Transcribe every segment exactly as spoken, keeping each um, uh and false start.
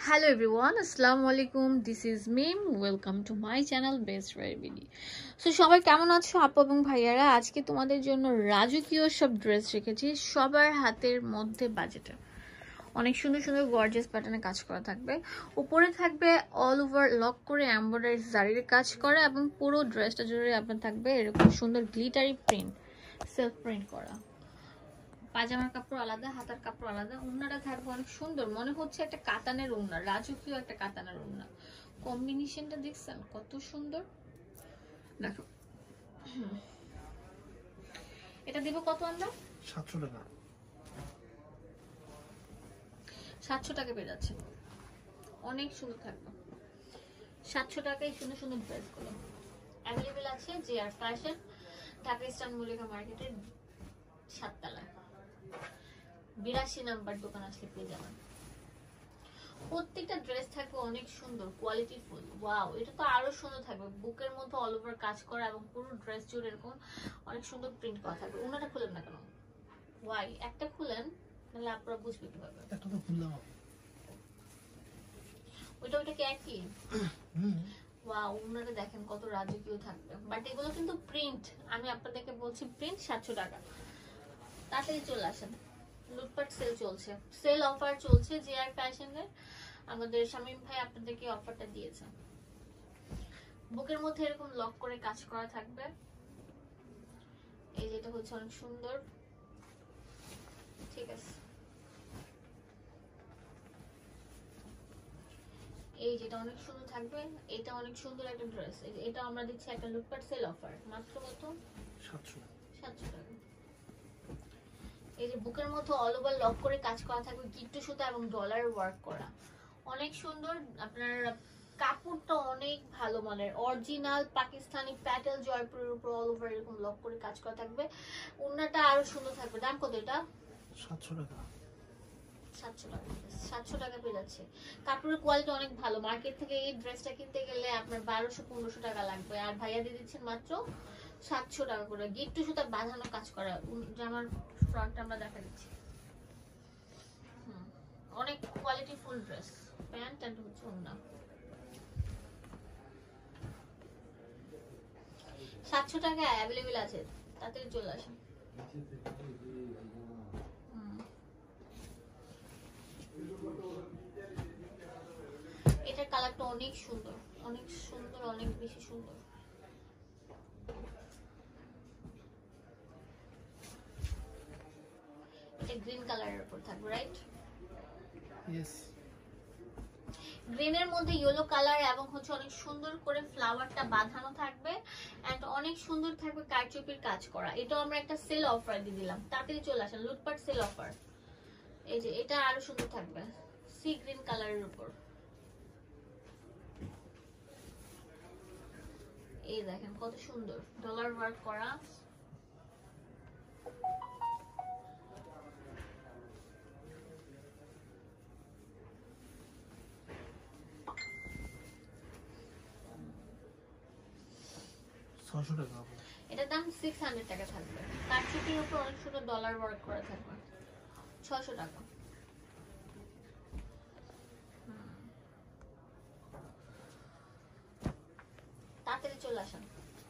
Hello everyone, assalamu alaikum. This is Mim. Welcome to my channel Best Rare Beauty. So সবাই কেমন আছো আপু এবং ভাইয়ারা? আজকে তোমাদের জন্য রাজকীয় সব ড্রেস রেখেছি সবার হাতের মধ্যে বাজেটে। অনেক সুন্দর সুন্দর গর্জিয়াস প্যাটার্নে কাজ করা থাকবে। উপরে থাকবে অল ওভার লক করে এমব্রয়ডারি জারির কাজ করা এবং পুরো ড্রেসটা জুড়ে আপনার থাকবে এরকম সুন্দর গ্লিটারি প্রিন্ট, সেলফ প্রিন্ট করা। পাজামার কাপড় আলাদা, হাতার কাপড় আলাদা, ওড়নাটা থাকবে অনেক সুন্দর, মনে হচ্ছে একটা কাতানের ওড়না, রাজকীয় একটা কাতানের ওড়না। কম্বিনেশনটা দেখছেন কত সুন্দর, দেখো। এটা দিব কত আমরা? সাতশো টাকা। সাতশো টাকা পেয়ে যাচ্ছে, অনেক সুন্দর থাকবে। সাতশো টাকায় সুন্দর সুন্দর ড্রেসগুলো অ্যাভেলেবেল আছে যে আর ফ্যাশন, ঢাকা ইস্টার্ন মল্লিকা মার্কেটের সাততলা বিরাশি নাম্বার দোকান আসলে পেয়ে যাবেন। প্রত্যেকটা ড্রেস থাকবে অনেক সুন্দর, কোয়ালিটি ফুল। ওয়াও, এটা তো আরো সুন্দর থাকবে, বুকের মধ্যে অল ওভার কাজ করা এবং পুরো ড্রেস জুড়ে এরকম অনেক সুন্দর প্রিন্ট করা থাকবে। ওনাটা খুলেন না কেন? ওয়াই, একটা খুলেন তাহলে আপনারা বুঝবে কিভাবে। একটা তো খুললাম, ওইটা ওইটা কি একই? ওয়াও, ওনাটা দেখেন কত রাজকীয় থাকবে। বাট এগুলো কিন্তু প্রিন্ট, আমি আপনাদেরকে বলছি প্রিন্ট। সাতশো টাকা, তাড়াতাড়ি চলে আসেন, লুটপাট সেল চলছে, সেল অফার চলছে যে আর ফ্যাশনের। আমাদের শামীম ভাই আপনাদেরকে অফারটা দিয়েছে। বুকের মধ্যে এরকম লক করে কাজ করা থাকবে। এই যেটা হচ্ছে অনেক সুন্দর, ঠিক আছে। এই যেটা অনেক সুন্দর থাকবে, এটা অনেক সুন্দর একটা ড্রেস। এটা আমরা দিচ্ছি একটা লুটপাট সেল অফার, মাত্র কত? সাতশো সাতশো টাকা। এই যে বুকের মধ্যে অল ওভার লক করে কাজ করা থাকবে, গিট্টু সুতা এবং ডলার ওয়ার্ক করা, অনেক সুন্দর। আপনার কাপড়টা অনেক ভালো মানের, অরিজিনাল পাকিস্তানি প্যাটেল জয়পুরের উপর অল ওভার এরকম লক করে কাজ করা থাকবে। ওড়নাটা আরো সুন্দর থাকবে। দাম কত এটা? সাতশো টাকা। সাতশো টাকা, সাতশো টাকা পেয়ে যাচ্ছে। কাপড়ের কোয়ালিটি অনেক ভালো। মার্কেট থেকে এই ড্রেসটা কিনতে গেলে আপনার বারোশো পনেরোশো টাকা লাগবে, আর ভাইয়া দিয়ে দিচ্ছেন মাত্র সাতশো টাকা করে। গিট্টু সুতা বাঁধানো কাজ করা, জামার ফ্রন্ট আমরা দেখা দিচ্ছি। অনেক quality full dress, pant and হচ্ছে ওড়না। সাতশো টাকা অ্যাভেলেবেল আছে, তাড়াতাড়ি চলে আসেন। এটার কালারটা অনেক সুন্দর, অনেক সুন্দর, অনেক বেশি সুন্দর। এটা গ্রিন কালারের উপর থাকবে, রাইট? ইয়েস। গ্রিনের মধ্যে ইয়েলো কালার এবং হচ্ছে অনেক সুন্দর করে ফ্লাওয়ারটা বাঁধানো থাকবে এন্ড অনেক সুন্দর থাকবে কারচুপির কাজ করা। এটাও আমরা একটা সেল অফার দিয়ে দিলাম, তাড়াতাড়ি চলে আসেন, লুটপাট সেল অফার। এই যে এটা আরো সুন্দর থাকবে, সি গ্রিন কালারের উপর। এই দেখেন কত সুন্দর ডলার ওয়ার্ক করা। ছয়শো টাকা। এটার দাম সিক্স হান্ড্রেড টাকা থাকবে, কারচুপির উপর অনেক সুন্দর ডলার ওয়ার্ক করা থাকবে। ছয়শো টাকা। তাড়াতাড়ি চলে আসেন।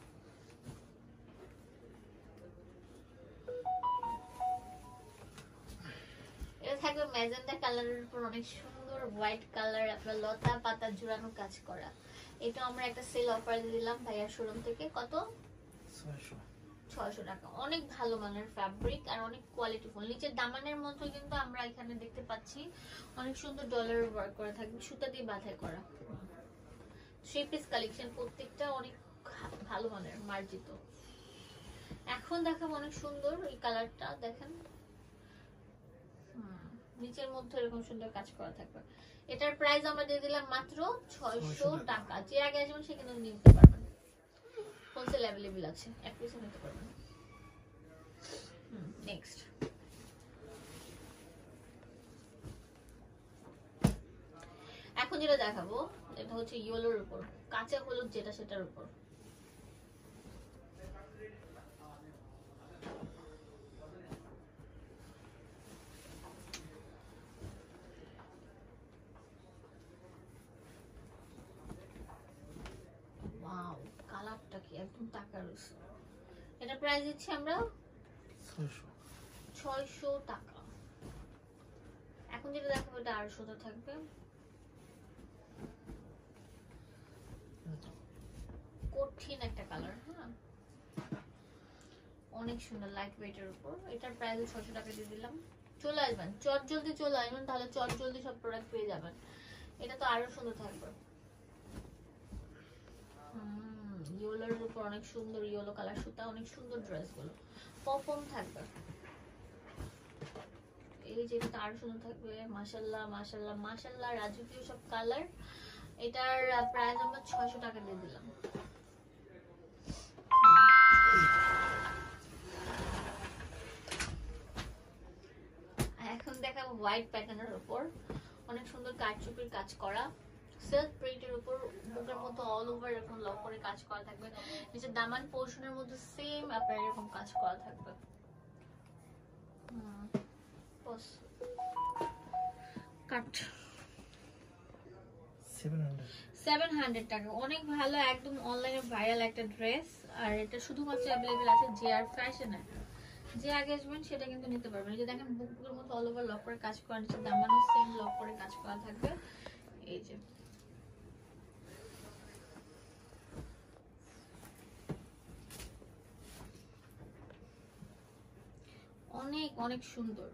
এটা থাকবে ম্যাজেন্টা কালারের উপর অনেক সুন্দর হোয়াইট কালার, আপনার লতা পাতা জোড়ানো কাজ করা। এটা আমরা একটা সেল অফার দিয়ে দিলাম ভাইয়ার শোরুম থেকে। কত? ছয়শো। ছয়শো টাকা। অনেক ভালো মানের ফ্যাব্রিক আর অনেক কোয়ালিটি ফুল। নিচের দামানের মধ্যে কিন্তু আমরা এখানে দেখতে পাচ্ছি অনেক সুন্দর ডলার ওয়ার্ক করা থাকবে, সুতা দিয়ে বাঁধাই করা। থ্রি পিস কালেকশন, প্রত্যেকটা অনেক ভালো মানের, মার্জিত। এখন দেখাবো অনেক সুন্দর এই কালারটা, দেখেন নিচের মধ্যে এরকম সুন্দর কাজ করা থাকবে। এটার প্রাইস আমরা দিয়ে দিলাম মাত্র ছয়শো টাকা। যে আগে আসবেন সে কিন্তু নিতে পারবেন, হোলসেল অ্যাভেলেবেল আছে, এক পিসও নিতে পারবেন। নেক্সট এখন যেটা দেখাবো এটা হচ্ছে ইয়েলোর উপর, কাঁচা হলুদ যেটা সেটার উপর। রয়েছে। এটা প্রাইস দিচ্ছি আমরা ছয়শো ছয়শো টাকা। এখন যেটা দেখাবো এটা আড়াইশোতে থাকবে। কঠিন একটা কালার, হ্যাঁ অনেক সুন্দর, লাইট ওয়েটের উপর। এটার প্রাইস ছয়শো টাকা দিয়ে দিলাম। চলে আসবেন, চট জলদি চলে আসবেন, তাহলে চট জলদি সব প্রোডাক্ট পেয়ে যাবেন। এটা তো আরো সুন্দর থাকবে। হুম, ইয়েলোর উপর অনেক সুন্দর ইয়েলো কালার সুতা, অনেক সুন্দর ড্রেস গুলো পপন থাকবে। এই যে এটা আরো সুন্দর থাকবে। মাশাআল্লাহ মাশাআল্লাহ মাশাআল্লাহ, রাজকীয় সব কালার। এটার প্রাইস আমরা ছয়শো টাকা দিয়ে দিলাম। এখন দেখাবো হোয়াইট প্যাটার্নের উপর অনেক সুন্দর কারচুপির কাজ করা, সিল্ক প্রিন্টের উপর বুকের মতো অল ওভার এরকম লক করে কাজ করা থাকবে। নিচে দামান পোর্শনের মধ্যে সেম আপনার এরকম কাজ করা থাকবে। হুম, বস কাট সেভেন হান্ড্রেড টাকা, অনেক ভালো, একদম অনলাইনে ভাইরাল একটা ড্রেস। আর এটা শুধুমাত্র অ্যাভেলেবেল আছে জে আর ফ্যাশনে। যে আগে আসবেন সেটা কিন্তু নিতে পারবেন। এই যে দেখেন বুক বুকের মতো অল ওভার লক করে কাজ করা, নিচে দামানো সেম লক করে কাজ করা থাকবে। এই যে অনেক অনেক সুন্দর।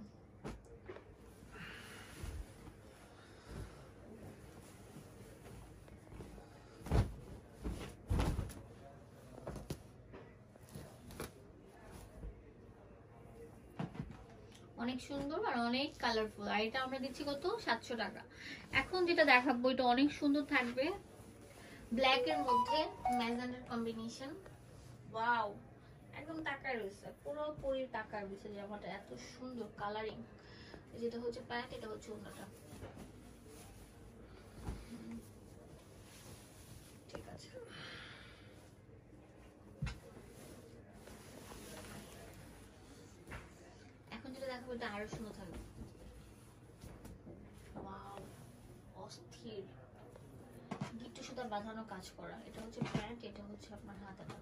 অনেক সুন্দর আর অনেক কালারফুল। আর এটা আমরা দিচ্ছি কত, সাতশো টাকা। এখন যেটা দেখাবো এটা অনেক সুন্দর থাকবে, ব্ল্যাক এর মধ্যে ম্যাজেন্ডার কম্বিনেশন। ওয়াও, একদম তাকায় রয়েছে, পুরোপুরি তাকার রয়েছে জামাটা, এত সুন্দর কালারিং। যেটা হচ্ছে প্যান্ট, এটা হচ্ছে ওড়নাটা। ঠিক আছে, এখন যেটা দেখাবো এটা আরো সুন্দর থাকবে। ওয়াও, অস্থির, গিট্টু সুতা বাঁধানো কাজ করা। এটা হচ্ছে প্যান্ট, এটা হচ্ছে আপনার হাতাটা।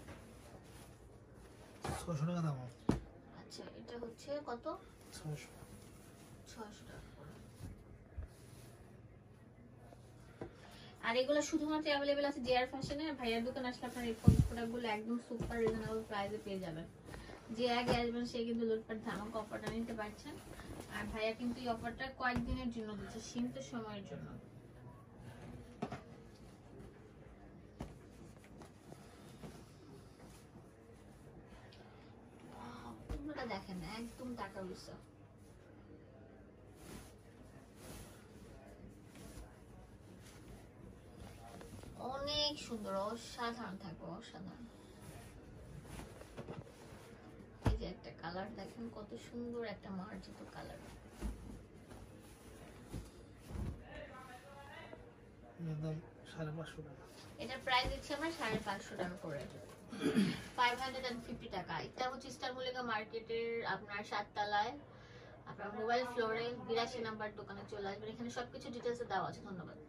ছয়শো টাকা দাম। আচ্ছা, এটা হচ্ছে কত, ছয়শো ছয়শো টাকা করে। আর এগুলো শুধুমাত্র অ্যাভেলেবেল আছে জে আর ফ্যাশনে। ভাইয়ার দোকান আসলে আপনার এই প্রোডাক্টগুলো একদম সুপার রিজনেবল প্রাইসে পেয়ে যাবেন। যে আগে আসবেন সে কিন্তু লুটপাট ধামাকা অফারটা নিতে পারছেন। আর ভাইয়া কিন্তু এই অফারটা কয়েকদিনের জন্য দিচ্ছে, সীমিত সময়ের জন্য। তোমরা দেখেন একদম টাকা উইসা, অনেক সুন্দর, অসাধারণ থাকবে, অসাধারণ। এই যে একটা কালার দেখেন কত সুন্দর, একটা মার্জিত কালার। একদম সাড়ে পাঁচশো টাকা। এটা প্রাইস দিচ্ছি আমরা সাড়ে পাঁচশো টাকা করে, ফাইভ হান্ড্রেড অ্যান্ড ফিফটি টাকা। এটা হচ্ছে স্টার মল্লিকা মার্কেটের আপনার সাততলায় আপনার মোবাইল ফ্লোরে বিরাশি নাম্বার দোকানে চলে আসবেন। এখানে সবকিছু ডিটেলসে দেওয়া আছে। ধন্যবাদ।